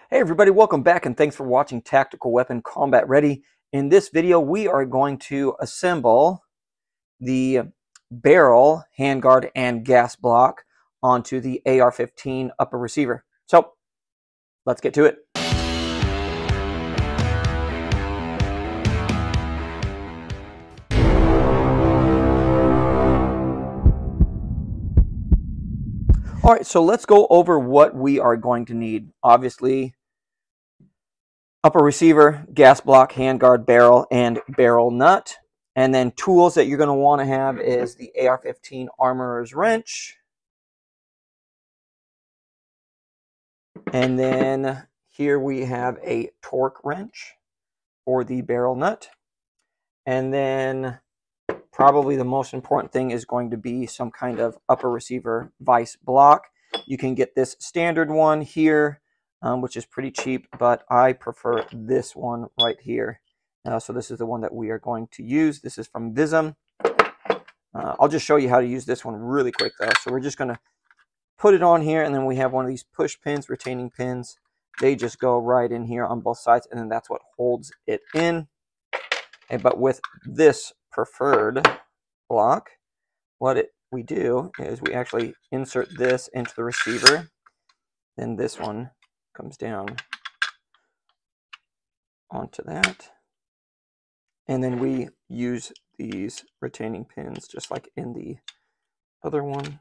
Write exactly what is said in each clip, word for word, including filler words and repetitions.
Hey everybody, welcome back and thanks for watching Tactical Weapon Combat Ready. In this video, we are going to assemble the barrel, handguard, and gas block onto the A R fifteen upper receiver. So, let's get to it. All right, so let's go over what we are going to need. Obviously, upper receiver, gas block, handguard, barrel, and barrel nut. And then tools that you're going to want to have is the A R fifteen armorer's wrench. And then here we have a torque wrench for the barrel nut. And then probably the most important thing is going to be some kind of upper receiver vise block. You can get this standard one here, um, which is pretty cheap, but I prefer this one right here. Uh, so this is the one that we are going to use. This is from VISM. Uh, I'll just show you how to use this one really quick though. So we're just going to put it on here, and then we have one of these push pins, retaining pins. They just go right in here on both sides, and then that's what holds it in. Okay, but with this preferred block, what it, we do is we actually insert this into the receiver. Then this one comes down onto that. And then we use these retaining pins just like in the other one.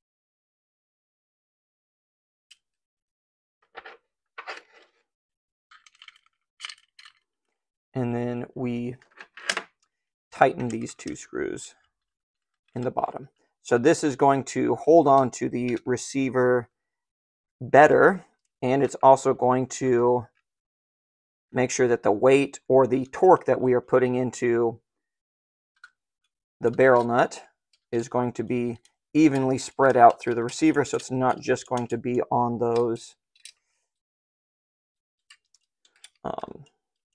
And then we tighten these two screws in the bottom. So this is going to hold on to the receiver better, and it's also going to make sure that the weight or the torque that we are putting into the barrel nut is going to be evenly spread out through the receiver, so it's not just going to be on those um,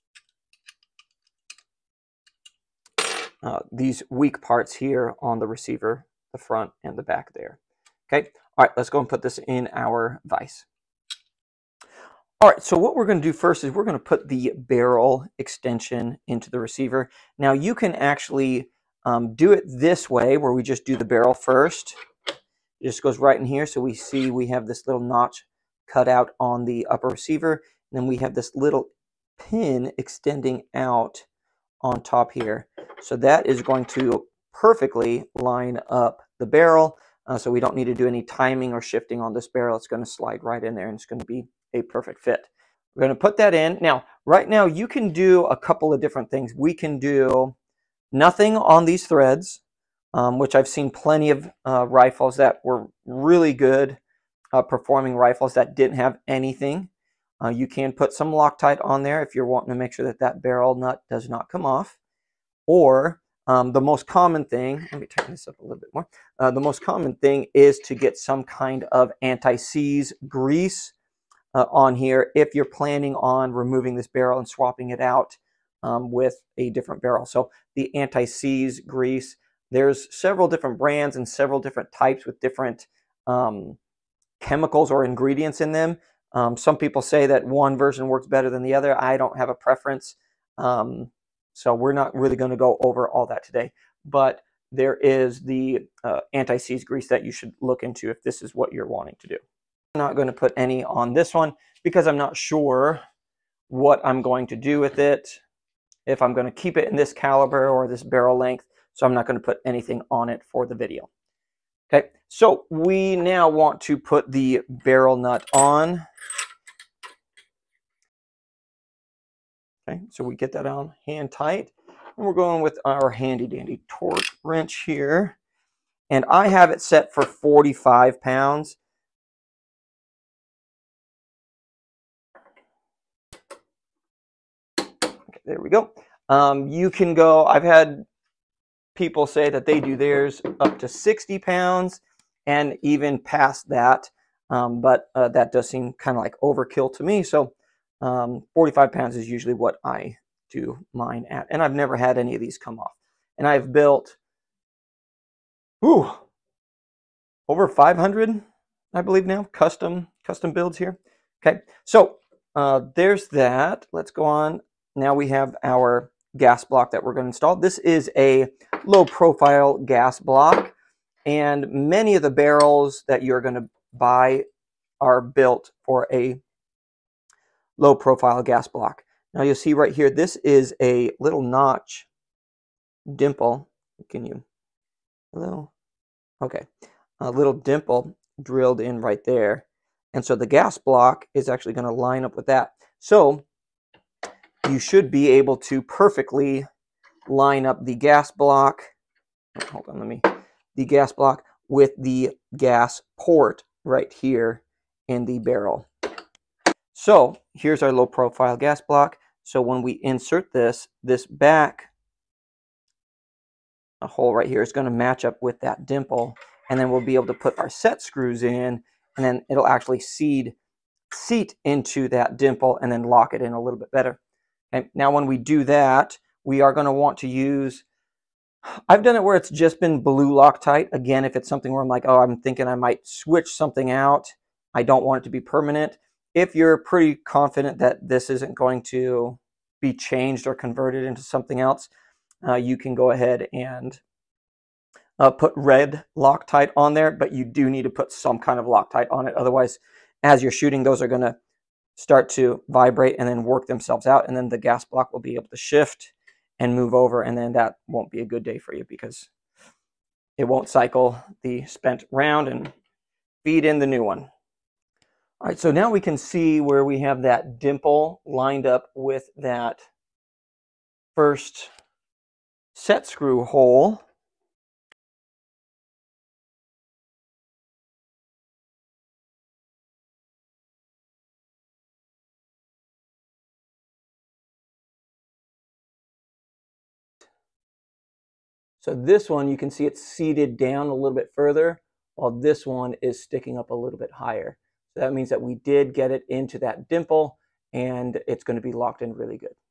Uh, these weak parts here on the receiver, the front and the back there. Okay, all right, let's go and put this in our vise. All right, so what we're going to do first is we're going to put the barrel extension into the receiver. Now you can actually um, do it this way, where we just do the barrel first. It just goes right in here, so we see we have this little notch cut out on the upper receiver, and then we have this little pin extending out on top here. So that is going to perfectly line up the barrel, uh, so we don't need to do any timing or shifting on this barrel. It's going to slide right in there, and it's going to be a perfect fit. We're going to put that in. Now, right now, you can do a couple of different things. We can do nothing on these threads, um, which I've seen plenty of uh, rifles that were really good uh, performing rifles that didn't have anything. Uh, you can put some Loctite on there if you're wanting to make sure that that barrel nut does not come off. Or um, the most common thing, let me tighten this up a little bit more. Uh, the most common thing is to get some kind of anti-seize grease uh, on here if you're planning on removing this barrel and swapping it out um, with a different barrel. So the anti-seize grease, there's several different brands and several different types with different um, chemicals or ingredients in them. Um, some people say that one version works better than the other. I don't have a preference. Um, So we're not really going to go over all that today, but there is the uh, anti-seize grease that you should look into if this is what you're wanting to do. I'm not going to put any on this one because I'm not sure what I'm going to do with it, if I'm going to keep it in this caliber or this barrel length, so I'm not going to put anything on it for the video. Okay, so we now want to put the barrel nut on. Okay, so we get that on hand tight, and we're going with our handy dandy torque wrench here, and I have it set for forty-five pounds. Okay, there we go. Um, you can go, I've had people say that they do theirs up to sixty pounds and even past that, um, but uh, that does seem kind of like overkill to me, so Um, forty-five pounds is usually what I do mine at. And I've never had any of these come off. And I've built, whew, over five hundred, I believe now, custom, custom builds here. Okay, so uh, there's that. Let's go on. Now we have our gas block that we're going to install. This is a low profile gas block, and many of the barrels that you're going to buy are built for a low profile gas block. Now you'll see right here, this is a little notch dimple. Can you, hello? Okay, a little dimple drilled in right there. And so the gas block is actually going to line up with that. So you should be able to perfectly line up the gas block. Hold on, let me, the gas block with the gas port right here in the barrel. So here's our low profile gas block. So when we insert this, this back a hole right here is going to match up with that dimple, and then we'll be able to put our set screws in, and then it'll actually seed seat into that dimple and then lock it in a little bit better. Okay, now when we do that, we are going to want to use, I've done it where it's just been blue Loctite. Again, if it's something where I'm like, oh, I'm thinking I might switch something out, I don't want it to be permanent. If you're pretty confident that this isn't going to be changed or converted into something else, uh, you can go ahead and uh, put red Loctite on there, but you do need to put some kind of Loctite on it. Otherwise, as you're shooting, those are going to start to vibrate and then work themselves out, and then the gas block will be able to shift and move over, and then that won't be a good day for you because it won't cycle the spent round and feed in the new one. All right, so now we can see where we have that dimple lined up with that first set screw hole. So this one, you can see it's seated down a little bit further, while this one is sticking up a little bit higher. So that means that we did get it into that dimple, and it's going to be locked in really good.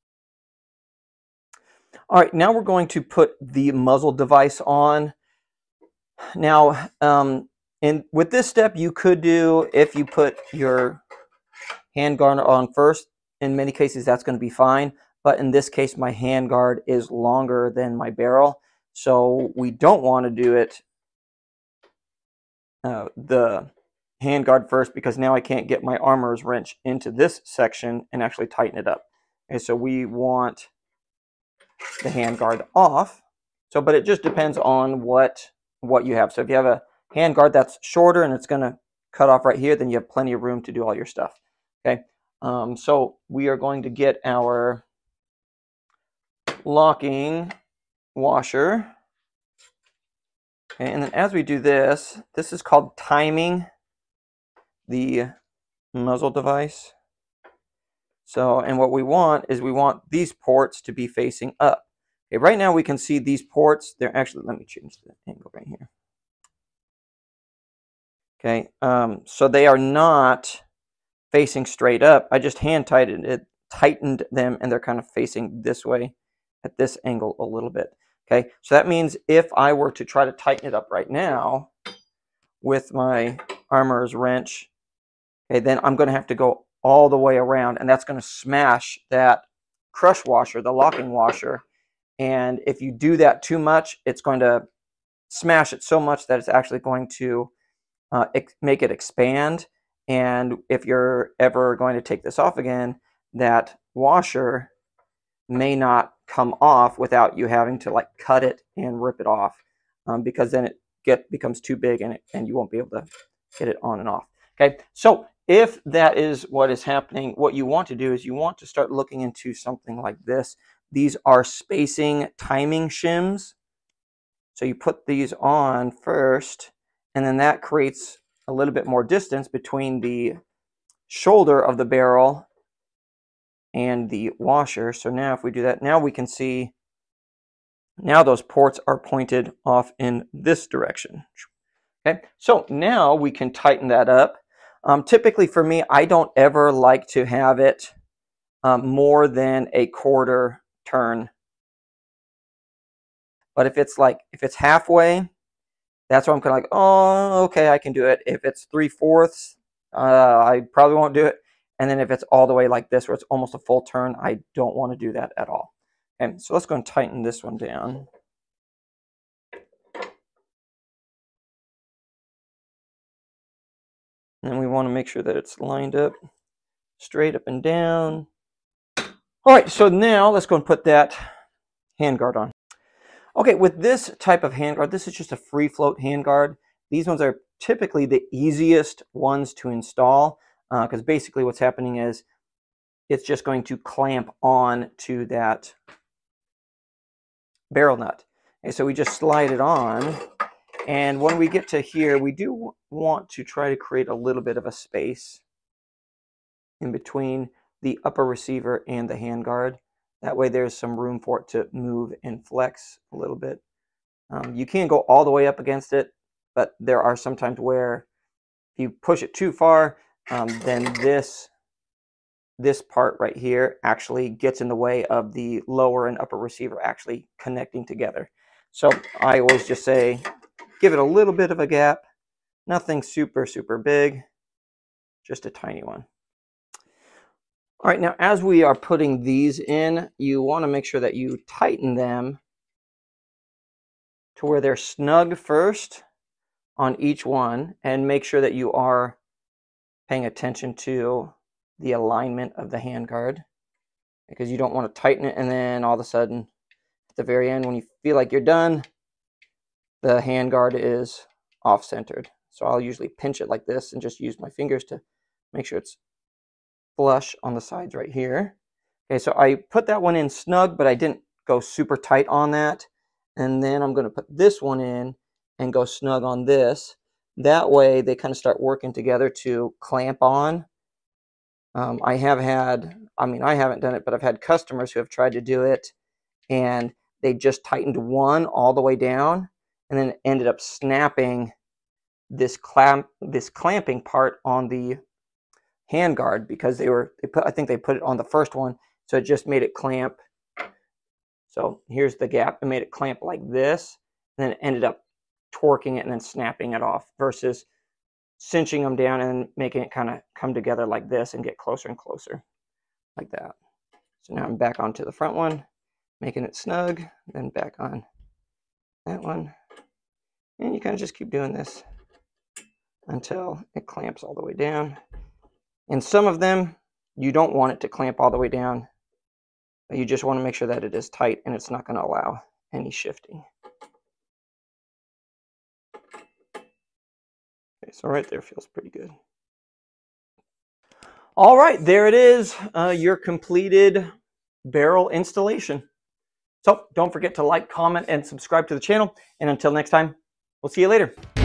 All right, now we're going to put the muzzle device on. Now, um, and with this step, you could do, if you put your handguard on first, in many cases that's going to be fine. But in this case, my handguard is longer than my barrel. So we don't want to do it uh, the handguard first, because now I can't get my armorer's wrench into this section and actually tighten it up. Okay, so we want the handguard off. So, but it just depends on what what you have. So if you have a handguard that's shorter and it's going to cut off right here, then you have plenty of room to do all your stuff. Okay, um, so we are going to get our locking washer. Okay, and then as we do this, this is called timing the muzzle device. So, and what we want is we want these ports to be facing up. Okay, right now we can see these ports, they're actually, let me change the angle right here. Okay, um, so they are not facing straight up. I just hand tightened it, tightened them, and they're kind of facing this way at this angle a little bit. Okay, so that means if I were to try to tighten it up right now with my armorer's wrench, okay, then I'm going to have to go all the way around, and that's going to smash that crush washer, the locking washer. And if you do that too much, it's going to smash it so much that it's actually going to uh, make it expand. And if you're ever going to take this off again, that washer may not come off without you having to like cut it and rip it off, um, because then it get becomes too big and, it, and you won't be able to get it on and off. Okay, so if that is what is happening, what you want to do is you want to start looking into something like this. These are spacing timing shims. So you put these on first, and then that creates a little bit more distance between the shoulder of the barrel and the washer. So now if we do that, now we can see, now those ports are pointed off in this direction. Okay, so now we can tighten that up. Um, typically for me, I don't ever like to have it um, more than a quarter turn. But if it's like, if it's halfway, that's where I'm kind of like, oh, okay, I can do it. If it's three-fourths, uh, I probably won't do it. And then if it's all the way like this, where it's almost a full turn, I don't want to do that at all. Okay, so let's go and tighten this one down. And we want to make sure that it's lined up straight up and down. All right, so now let's go and put that handguard on. Okay, with this type of handguard, this is just a free float handguard. These ones are typically the easiest ones to install because uh, basically what's happening is it's just going to clamp on to that barrel nut. Okay, so we just slide it on, and when we get to here, we do want to try to create a little bit of a space in between the upper receiver and the handguard. That way there's some room for it to move and flex a little bit. Um, you can't go all the way up against it, but there are some times where if you push it too far, um, then this, this part right here actually gets in the way of the lower and upper receiver actually connecting together. So I always just say, give it a little bit of a gap, nothing super, super big, just a tiny one. All right, now as we are putting these in, you want to make sure that you tighten them to where they're snug first on each one, and make sure that you are paying attention to the alignment of the handguard, because you don't want to tighten it and then all of a sudden at the very end when you feel like you're done, the handguard is off-centered. So I'll usually pinch it like this and just use my fingers to make sure it's flush on the sides right here. Okay, so I put that one in snug, but I didn't go super tight on that. And then I'm going to put this one in and go snug on this. That way they kind of start working together to clamp on. Um, I have had, I mean, I haven't done it, but I've had customers who have tried to do it, and they just tightened one all the way down and then ended up snapping this clamp, this clamping part on the handguard, because they were, they put, I think they put it on the first one, so it just made it clamp. So here's the gap. It made it clamp like this, and then it ended up torquing it and then snapping it off, versus cinching them down and making it kind of come together like this and get closer and closer like that. So now I'm back onto the front one, making it snug, then back on that one. And you kind of just keep doing this until it clamps all the way down. And some of them, you don't want it to clamp all the way down. You just want to make sure that it is tight and it's not going to allow any shifting. Okay, so right there feels pretty good. All right, there it is, uh, your completed barrel installation. So don't forget to like, comment, and subscribe to the channel. And until next time, we'll see you later.